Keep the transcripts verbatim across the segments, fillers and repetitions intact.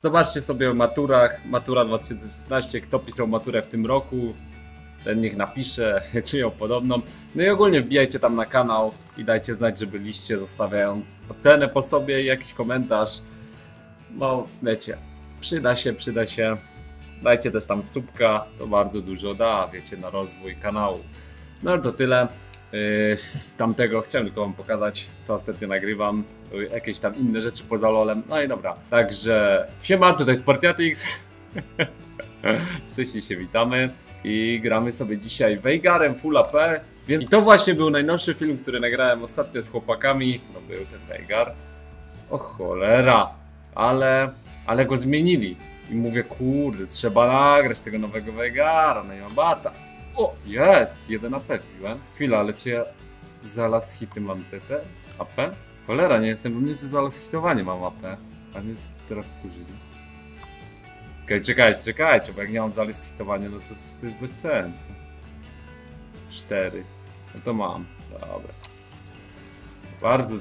Zobaczcie sobie o maturach, matura dwa tysiące szesnaście, kto pisał maturę w tym roku, ten niech napisze, czy ją podobną. No i ogólnie wbijajcie tam na kanał i dajcie znać, że byliście, zostawiając ocenę po sobie i jakiś komentarz. No wiecie, przyda się, przyda się. Dajcie też tam subka, to bardzo dużo da, wiecie, na rozwój kanału. No to tyle. Z tamtego chciałem tylko wam pokazać, co ostatnio nagrywam, jakieś tam inne rzeczy poza lolem. No i dobra, także siema, tutaj Sportiatix. Wcześniej się witamy i gramy sobie dzisiaj Veigarem Full A P. I to właśnie był najnowszy film, który nagrałem ostatnio z chłopakami. No był ten Veigar. O cholera, ale, ale go zmienili. I mówię, kurde, trzeba nagrać tego nowego Veigara, no i mam bata. O, jest! jeden A P wbiłem. Chwila, ale czy ja za last hity mam te, te A P? Cholera, nie jestem pewny, że za last hitowanie mam A P. A mnie jest teraz wkurzyli. Okej, okay, czekajcie, czekajcie, bo jak nie mam za last hitowanie, no to coś to jest bez sensu. cztery. No to mam. Dobra. Bardzo...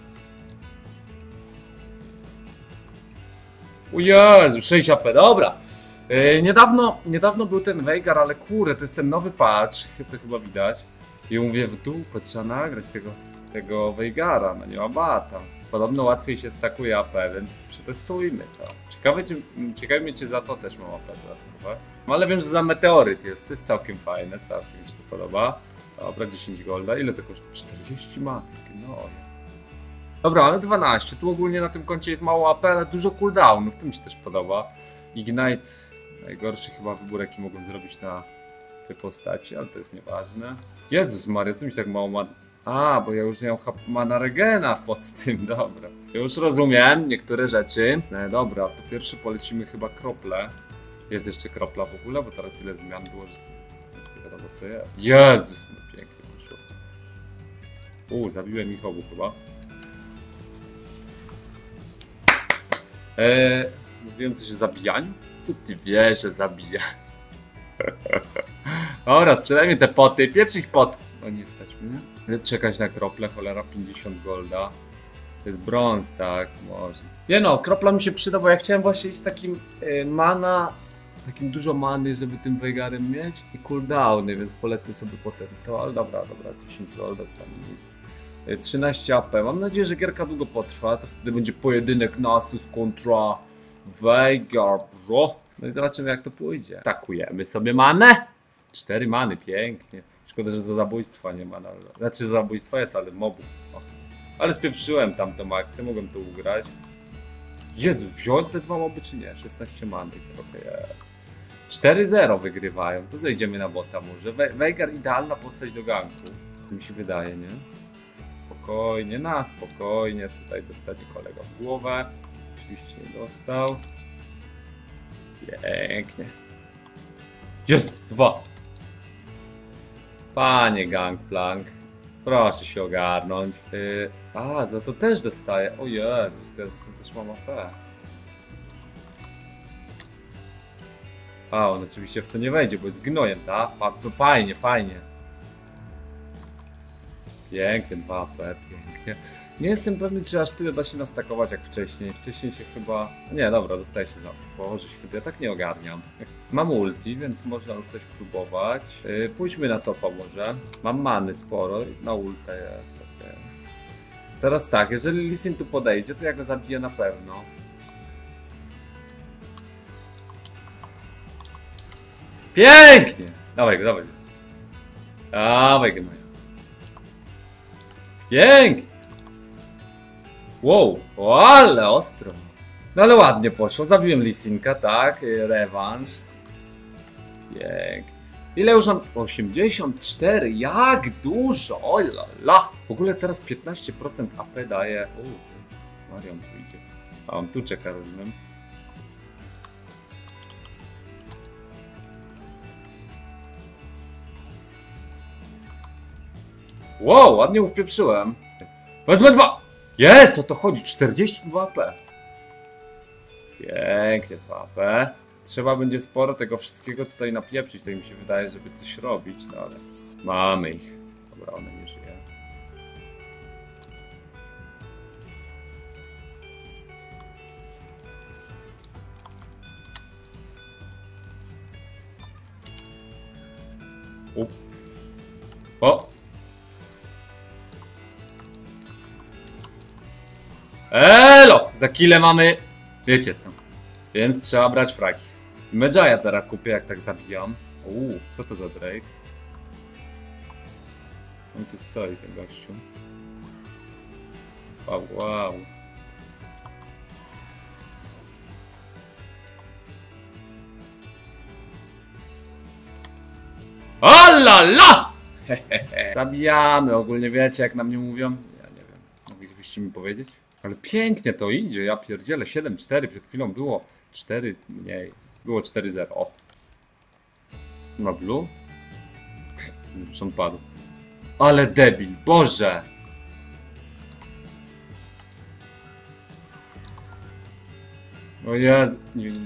O Jezu, sześć A P, dobra. Yy, niedawno, niedawno był ten Veigar, ale kurde, to jest ten nowy patch, to chyba widać. I mówię, w dupę trzeba nagrać tego, tego Veigara, no nie ma bata. Podobno łatwiej się stakuje A P, więc przetestujmy to. Ciekawe, czy, ciekawe mnie, czy za to też mam A P dodatkowe. No ale wiem, że za meteoryt jest, to jest całkiem fajne, całkiem mi się to podoba. Dobra, dziesięć golda, ile to kosztuje? czterdzieści matek, no. Dobra, mamy dwanaście, tu ogólnie na tym koncie jest mało A P, ale dużo cooldownów, to mi się też podoba. Ignite, najgorszy chyba wybór, jaki mogłem zrobić na tej postaci, ale to jest nieważne. Jezus Maria, co mi się tak mało ma... A, bo ja już nie mam mana regena pod tym, dobra. Ja już rozumiem niektóre rzeczy. No dobra, to pierwszy polecimy chyba krople. Jest jeszcze kropla w ogóle, bo teraz tyle zmian było, że nie wiadomo co jest. Jezus, no pięknie poszło. Uuu, zabiłem ich obu chyba. Eee, mówiłem coś o zabijaniu? Co ty wiesz, że zabija? Dobra, sprzedajmy te poty, pierwszy ich pot. No nie stać mnie. Czekać na krople, cholera, pięćdziesiąt golda. To jest brąz, tak, może. Nie no, kropla mi się przyda, bo ja chciałem właśnie iść takim y, mana, takim dużo many, żeby tym Veigarem mieć i cooldowny, więc polecę sobie potem to, ale dobra, dobra, dziesięć golda, tam nic. Y, trzynaście A P, mam nadzieję, że gierka długo potrwa, to wtedy będzie pojedynek Nasus kontra Veigar, bro. No i zobaczymy, jak to pójdzie. Atakujemy sobie manę. Cztery many, pięknie. Szkoda, że za zabójstwa nie ma. Znaczy za zabójstwa jest, ale mobów. O. Ale spieprzyłem tamtą akcję, mogłem to ugrać. Jezu, wziąłem te dwa moby czy nie? szesnaście many trochę jest. cztery zero wygrywają, to zejdziemy na bota może. We Veigar idealna postać do ganków. To mi się wydaje, nie? Spokojnie, na spokojnie. Tutaj dostanie kolega w głowę. Oczywiście nie dostał. Pięknie. Jest! Dwa! Panie Gangplank, proszę się ogarnąć. Yy, a, za to też dostaję. O Jezus, to ja za to też mam A P. A, on oczywiście w to nie wejdzie, bo jest gnojem, tak? To fajnie, fajnie. Pięknie, dwa A P, pięknie. Nie jestem pewny, czy aż tyle da się nastakować jak wcześniej. Wcześniej się chyba... Nie, dobra, dostaję się za... Boże święty, ja tak nie ogarniam. Mam ulti, więc można już coś próbować. Yy, pójdźmy na topa może. Mam many sporo, na ultę jest. Okay. Teraz tak, jeżeli Lee Sin tu podejdzie, to ja go zabiję na pewno. Pięknie! Dawaj go, dawaj go. Dawaj go. Pięknie! Wow, o, ale ostro. No ale ładnie poszło, zabiłem Lee Sinka, tak, rewanż. Pięknie. Ile już mam? osiemdziesiąt cztery, jak dużo, oj la, la. W ogóle teraz piętnaście procent A P daje. O, Jezus, Marion tu idzie. A on tu czeka, rozumiem. Wow, ładnie uwpieprzyłem. Wezmę dwa! Jest, o to chodzi, czterdzieści dwa A P. Pięknie, dwa A P. Trzeba będzie sporo tego wszystkiego tutaj napieprzyć, tak mi się wydaje, żeby coś robić, no ale mamy ich. Dobra, one nie żyje. Ups. O! Elo! Za kile mamy... Wiecie co. Więc trzeba brać fragi. Medjaya teraz kupię, jak tak zabijam. Uuu, co to za Drake? On tu stoi, ten gościu. Wow, wow. Alala! Zabijamy, ogólnie wiecie, jak na mnie mówią? Ja nie wiem, moglibyście mi powiedzieć? Ale pięknie to idzie, ja pierdzielę. Siedem cztery, przed chwilą było cztery mniej. Było cztery zero. O! Ma blue? Zresztą padł. Ale debil, Boże! O Jezu, nie, nie.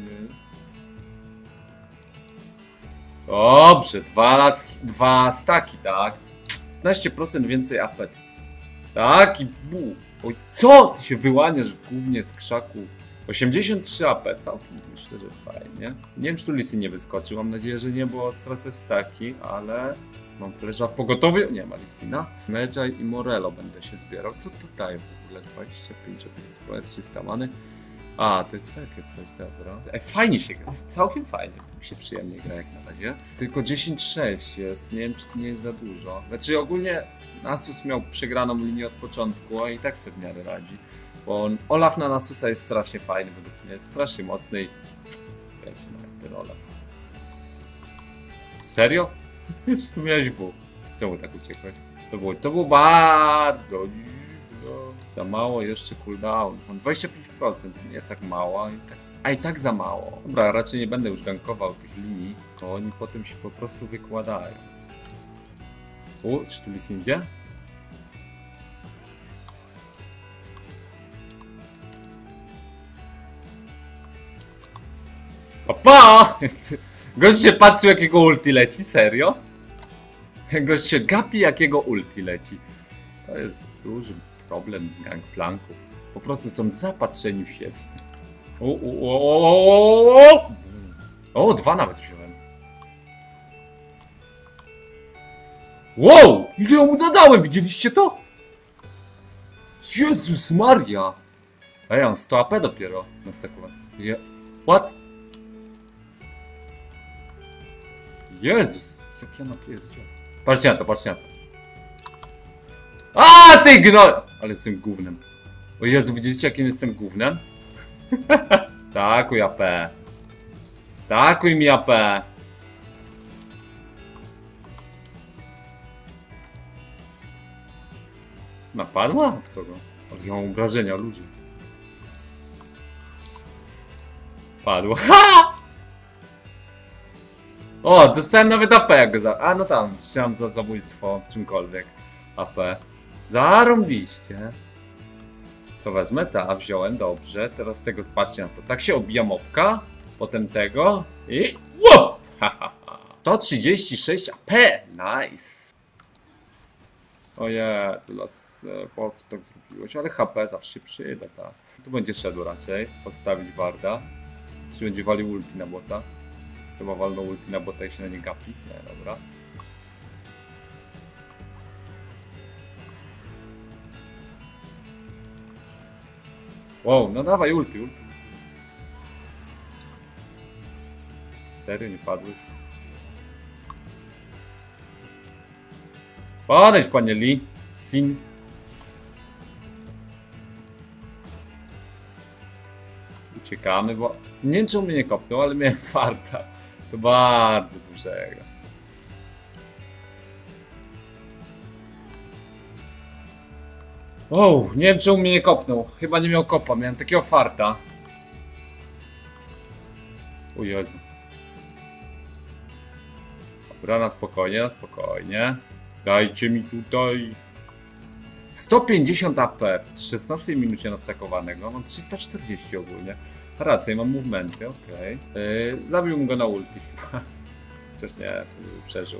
Dobrze, dwa, las, dwa staki, tak? piętnaście procent więcej apet. Tak i bu. Oj, co? Ty się wyłaniasz głównie z krzaku. osiemdziesiąt trzy A P, całkiem myślę, że fajnie. Nie wiem, czy tu Lisy nie wyskoczył, mam nadzieję, że nie, bo stracę staki, ale... Mam flesza w pogotowiu, nie ma Lisina. Medjay i Morello będę się zbierał. Co to daje w ogóle? dwadzieścia pięć, powiedz trzysta many. A, to jest takie coś, dobra. E, fajnie się gra, całkiem fajnie. Mi się przyjemnie gra jak na razie. Tylko dziesięć sześć jest, nie wiem, czy to nie jest za dużo. Znaczy ogólnie Nasus miał przegraną linię od początku, a i tak sobie w miarę radzi. Bo on, Olaf na Nasusa jest strasznie fajny według mnie, jest strasznie mocny i... Wiecie, no jak ten Olaf. Serio? Już tu miałeś W. Czemu tak uciekłeś? To było, to było bardzo... Za mało jeszcze cooldown. Mam dwadzieścia pięć procent, nie jest tak mało, a i tak, a i tak za mało. Dobra, raczej nie będę już gankował tych linii, bo oni potem się po prostu wykładają. U, czy tu Lis idzie? Papa! Gość się patrzy, jakiego ulti leci, serio? Gość się gapi, jakiego ulti leci. To jest duży problem gangplanków. Po prostu są zapatrzeni w siebie. O, o, o, o, o, dwa nawet wziąłem. Wow! Ile mu zadałem? Widzieliście to? Jezus Maria! Ej, on sto A P dopiero nastakował. Je... What? Jezus! Jak ja napierdział. Patrzcie na to, patrzcie na to. A ty gno... Ale jestem gównem. O Jezu, widzieliście jakim jestem gównem? Stakuj A P. Stakuj mi A P. Napadła? Od kogo? Ja mam obrażenia, ludzie. Padła. Ha! O, dostałem nawet A P jak go za... A no tam, trzymam za zabójstwo czymkolwiek. A P. Zarąbiście. To wezmę, ta, wziąłem, dobrze. Teraz tego, patrzcie na to. Tak się obija mopka. Potem tego. I... Wow! sto trzydzieści sześć A P. Nice. O Jezu, las, po co tak zrobiłeś? Ale H P zawsze się przyda, tak. Tu będzie szedł raczej. Podstawić warda. Czy będzie walił ulti na bota? Chyba walnął ulti na bota i się na nie gapi. Nie, dobra. Wow, no dawaj ulti, ulti. Serio, nie padłeś? Podejdź, panie Lee. Sin. Uciekamy, bo... Nie wiem, czy mnie nie kopnął, ale miałem farta. To bardzo dużego. Wow, nie wiem, czemu mnie nie kopnął. Chyba nie miał kopa, miałem takiego farta. O Jezu. Dobra, na spokojnie, na spokojnie. Dajcie mi tutaj. sto pięćdziesiąt A P w szesnastej minucie nastakowanego. Mam trzysta czterdzieści ogólnie. Rację, mam movementy, okej. Okay. Yy, zabiłbym go na ulti chyba. Chociaż nie, przeżył.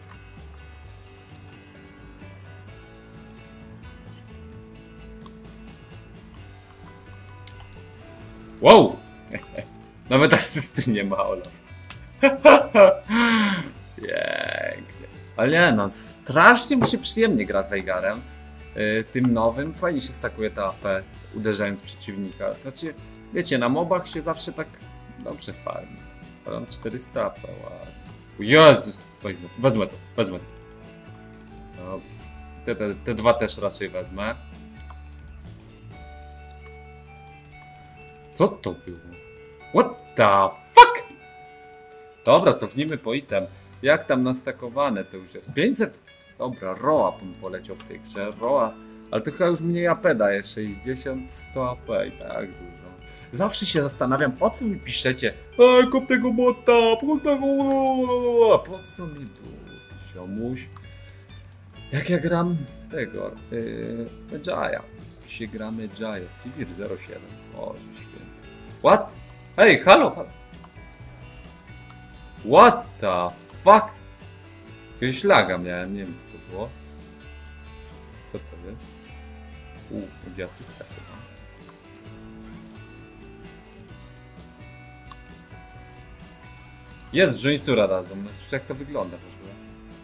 Wow! Nawet asysty nie ma, Olaf. Pięknie. Ale nie no, strasznie mi się przyjemnie gra Veigarem. Yy, tym nowym fajnie się stakuje ta A P, uderzając przeciwnika. Znaczy, wiecie, na mobach się zawsze tak dobrze farmi. Mam czterysta A P, ładnie. Jezus! Wezmę, wezmę to, wezmę to. No, te, te, te dwa też raczej wezmę. Co to było? What the fuck? Dobra, cofnijmy po item. Jak tam nastakowane to już jest? pięćset? Dobra, Roa bym poleciał w tej grze. Roa, ale to chyba już mniej A P daje. sześćdziesiąt, sto A P i tak dużo. Zawsze się zastanawiam, po co mi piszecie? Ej, kup tego bota, kup tego... Po co mi but, ziomuś? Jak ja gram tego, yy, Jaya. Się gramy Jaya, Sivir zero siedem. O, święty. What? Hej, halo, halo. What the fuck? Jakiegoś laga miałem, nie wiem co to było. Co to jest? Uuu, będzie asysta chyba. Jest, że Isura razem. Jak to wygląda w ogóle?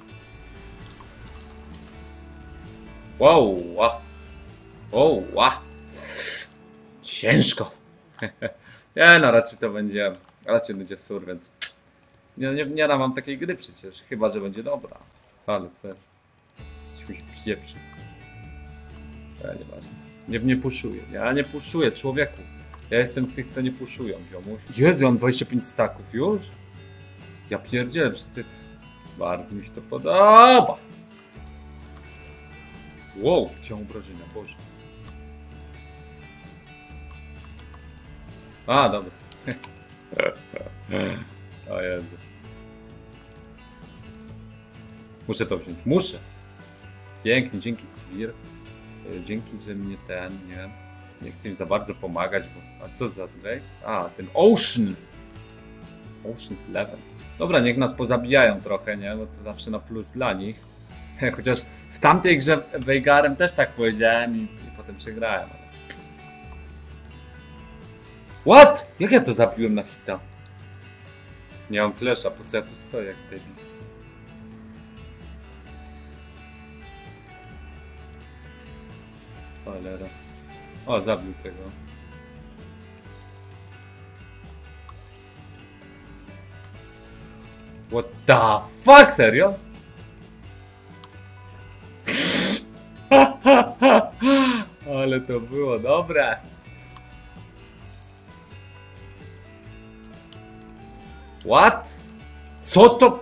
Wow, wow. Wow, wow. Ciężko. Nie no, raczej to będzie, raczej będzie sur, więc nie, nie, nie dam wam takiej gry przecież, chyba że będzie dobra. Ale co? Coś mi się pieprzy. Co, nieważne. Nie, nie puszuję, ja nie puszuję, człowieku. Ja jestem z tych, co nie puszują, ziomuś. Jezu, mam dwadzieścia pięć staków już? Ja pierdzielę, wstyd. Bardzo mi się to podoba. Wow, chciałem obrażenia, Boże. A, dobra. O Jezu. Muszę to wziąć, muszę. Pięknie, dzięki Sivir. Dzięki, że mnie ten, nie... Nie chcę mi za bardzo pomagać, bo... A co za Drake? A, ten Ocean. Ocean's Eleven. Dobra, niech nas pozabijają trochę, nie? Bo to zawsze na plus dla nich. Chociaż w tamtej grze Veigarem też tak powiedziałem i, i potem przegrałem. Ale... What? Jak ja to zabiłem na hita? Nie mam flesza, po co ja tu stoję jak debil? Cholera. O, zabił tego. What the fuck, serio? Ale to było dobre. What? Co to?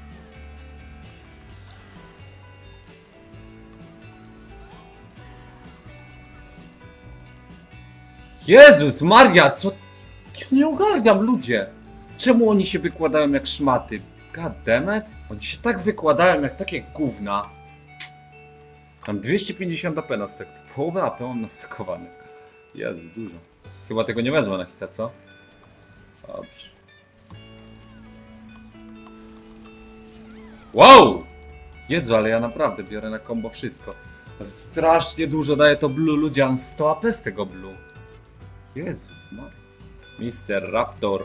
Jezus Maria, co? Ja nie ogarniam, ludzie. Czemu oni się wykładają jak szmaty? God damn it. Oni się tak wykładają jak takie gówna. Mam dwieście pięćdziesiąt A P na stek. Połowę A P mam nastakowane. Jezu, dużo. Chyba tego nie wezmę na hita, co? Dobrze. Wow! Jezu, ale ja naprawdę biorę na combo wszystko. Strasznie dużo daje to blue, ludzie. Mam sto A P z tego blue. Jezus Maria. mister Raptor.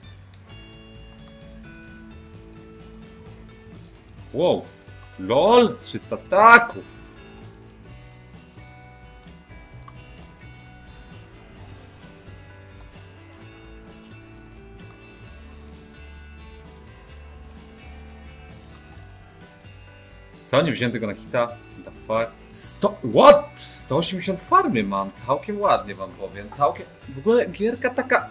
Wow. LOL, trzysta staków. Co? Nie wziąłem tego na hita? The fuck? sto... What? sto osiemdziesiąt farmy mam. Całkiem ładnie wam powiem. Całkiem... W ogóle gierka taka...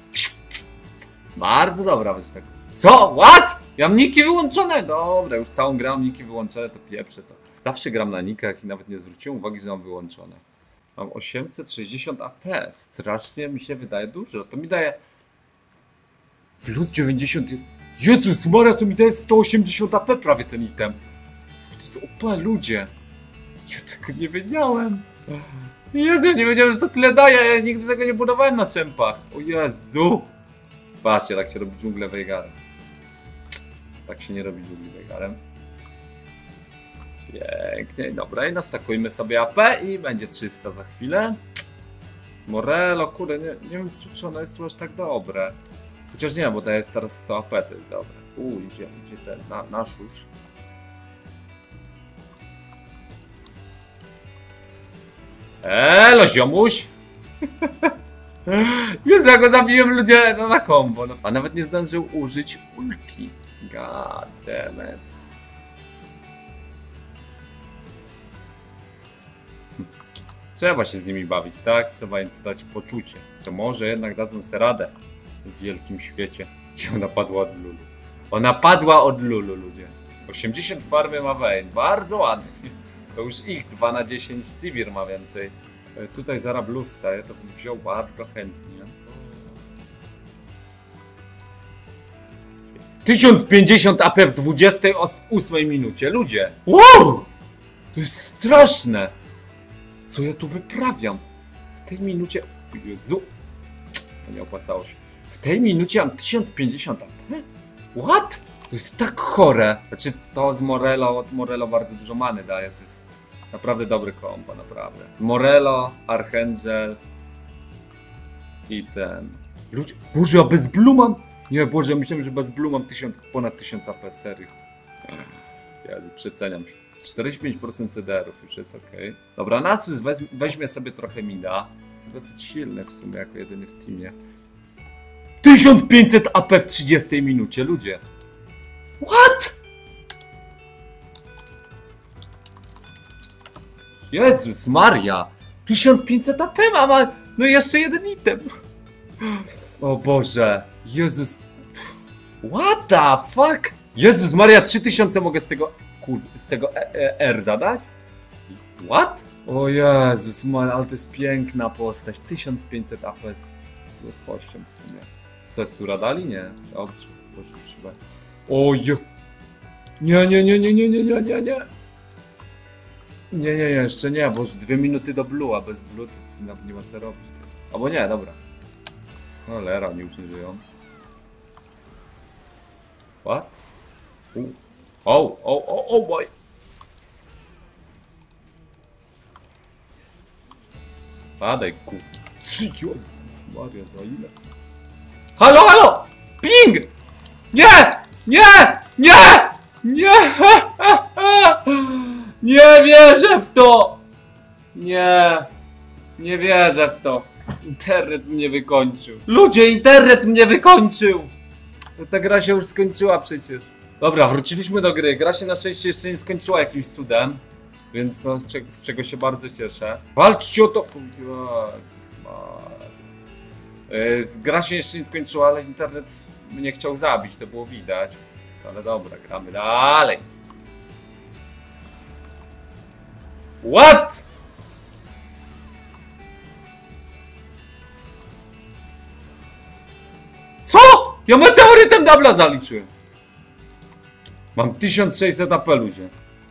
Bardzo dobra być tak. Co? What? Ja mam niki wyłączone. Dobra, już całą grę mam niki wyłączone, to pieprzę to. Zawsze gram na nikach i nawet nie zwróciłem uwagi, że mam wyłączone. Mam osiemset sześćdziesiąt A P. Strasznie mi się wydaje dużo. To mi daje... Plus dziewięćdziesiąt... Jezus Maria, to mi daje sto osiemdziesiąt A P prawie ten item. To jest O P, ludzie. Ja tego nie wiedziałem. Jezu, ja nie wiedziałem, że to tyle daje. Ja nigdy tego nie budowałem na czempach. O Jezu. Patrzcie, tak się robi dżunglę Veigarem. Tak się nie robi dżungli Veigarem. Pięknie, dobra. I nastakujmy sobie A P i będzie trzysta za chwilę. Morello, kurde, nie, nie wiem czy ono jest aż tak dobre. Chociaż nie, bo daje teraz sto A P, to jest dobre. Uuu, idzie, idzie ten na, nasz już. Elo, ziomuś! Jezu, ja go zabiłem, ludzie, no na kombo. No. A nawet nie zdążył użyć ulti. God damn it. Trzeba się z nimi bawić, tak? Trzeba im dać poczucie. To może jednak dadzą sobie radę w wielkim świecie. I ona padła od Lulu. Ona padła od Lulu, ludzie. osiemdziesiąt farmy ma Vayne. Bardzo ładnie. To już ich dwa na dziesięć Sivir ma więcej. Tutaj zaraz Blue wstaje, to bym wziął bardzo chętnie. tysiąc pięćdziesiąt A P w dwudziestej ósmej minucie. Ludzie! Wow! To jest straszne! Co ja tu wyprawiam? W tej minucie... Jezu! To nie opłacało się. W tej minucie mam tysiąc pięćdziesiąt A P? What? To jest tak chore. Znaczy to z Morello, od Morello bardzo dużo many daje. To jest naprawdę dobry kombo, naprawdę. Morello, Archangel i ten... Ludzie... Boże, ja bez Blue mam... Nie, Boże, myślałem, że bez Blue mam tysiąc, ponad tysiąc A P, serio. Ja przeceniam się. czterdzieści pięć procent C D R-ów już jest ok. Dobra, Nasus weź, weźmie sobie trochę mida. Dosyć silny w sumie, jako jedyny w teamie. tysiąc pięćset A P w trzydziestej minucie, ludzie. What? Jezus Maria. tysiąc pięćset A P mama. No i jeszcze jeden item. O Boże. Jezus. What the fuck? Jezus Maria, trzy tysiące mogę z tego z tego e e R zadać? What? O Jezus Maria, ale to jest piękna postać. tysiąc pięćset A P z łatwością w sumie. Co jest tu radali? Nie. Dobrze. Boże, trzeba. O je... Nie, nie, nie, nie, nie, nie, nie, nie, nie. Nie, nie, nie, jeszcze nie, bo dwie minuty do Blue, a bez Blue to nie ma co robić. Albo nie, dobra. Cholera, oni już nie żyją. What? Uh. Oh, oh, oh, oh boy. Padaj, ku. Jezus Maria, za ile? Halo, halo! Ping! Nie! Nie! Nie! Nie! Nie wierzę w to! Nie! Nie wierzę w to. Internet mnie wykończył. Ludzie, internet mnie wykończył! To ta gra się już skończyła przecież. Dobra, wróciliśmy do gry. Gra się na szczęście jeszcze nie skończyła jakimś cudem. Więc no, z, cze z czego się bardzo cieszę. Walczcie o to! Jezus Maria. Yy, gra się jeszcze nie skończyła, ale internet mnie chciał zabić, to było widać. Ale dobra, gramy dalej. What? Co? Ja meteorytem dubla zaliczyłem. Mam tysiąc sześćset A P, ludzie.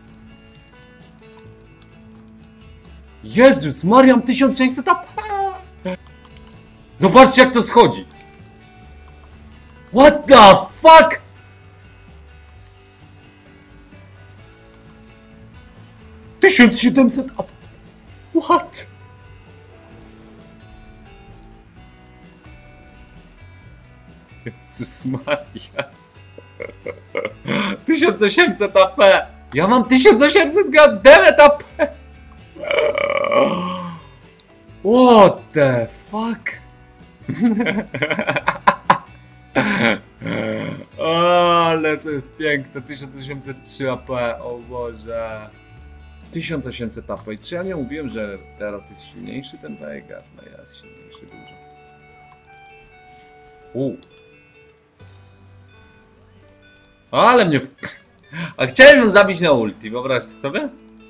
Jezus Maria, mam tysiąc sześćset A P. Zobaczcie, jak to schodzi. What the fuck? tysiąc siedemset A P. What? Jezus Maria. tysiąc osiemset A P. Ja mam tysiąc osiemset goddammit A P. What the fuck? O, ale to jest piękne. tysiąc osiemset trzy A P. O Boże. tysiąc osiemset A P. I czy ja nie mówiłem, że teraz jest silniejszy ten Veigar? No jest silniejszy dużo. U. Ale mnie w... A chciałem ją zabić na ulti, wyobraźcie sobie?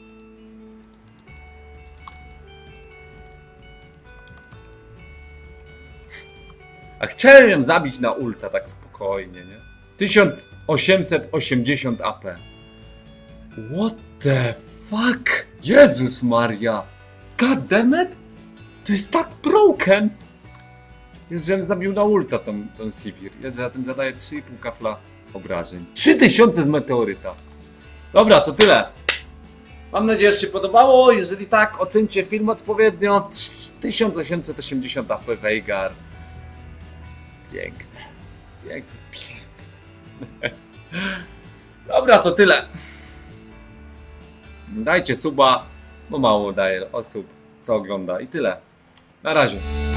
A chciałem ją zabić na ulta tak spokojnie, nie? tysiąc osiemset osiemdziesiąt A P. What the fuck? Jezus Maria. God damn it? To jest tak broken. Jest, żebym zabił na ulta tą, tą Sivir. Jezu, ja tym zadaję trzy i pół kafla obrażeń. trzy tysiące z meteoryta. Dobra, to tyle. Mam nadzieję, że się podobało. Jeżeli tak, ocencie film odpowiednio. tysiąc osiemset osiemdziesiąt A P Veigar. Piękne. Piękne, piękne. Dobra, to tyle. Dajcie suba, bo mało daje osób. co ogląda i tyle. Na razie.